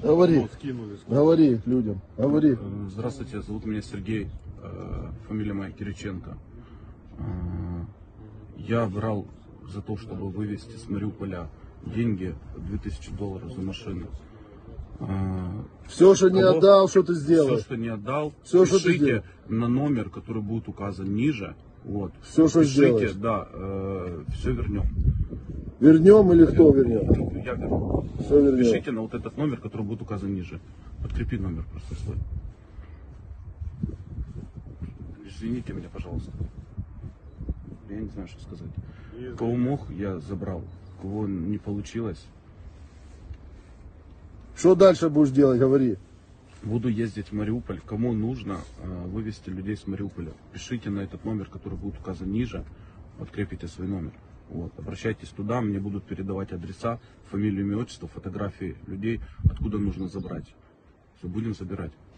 Говори. Скинули. Говори людям. Говори. Здравствуйте, зовут меня Сергей, фамилия моя Кириченко. Я брал за то, чтобы вывезти с Мариуполя деньги, $2000 за машину. Все, что не отдал, что ты сделал? Все, что не отдал, Все, что ты пишите сделал. на номер, который будет указан ниже. Вот. Все, что Пишите, сделаешь. да, все вернем. Вернем или кто вернет? Я верну. Все вернем. Пишите на вот этот номер, который будет указан ниже. Подкрепи номер просто свой. Извините меня, пожалуйста. Я не знаю, что сказать. Кого мог, я забрал. Кого не получилось, Что дальше будешь делать? Говори. буду ездить в Мариуполь. Кому нужно вывести людей с Мариуполя, пишите на этот номер, который будет указан ниже. Подкрепите свой номер. Вот. Обращайтесь туда, мне будут передавать адреса, фамилию, имя, отчество, фотографии людей, откуда нужно забрать. Все, будем забирать.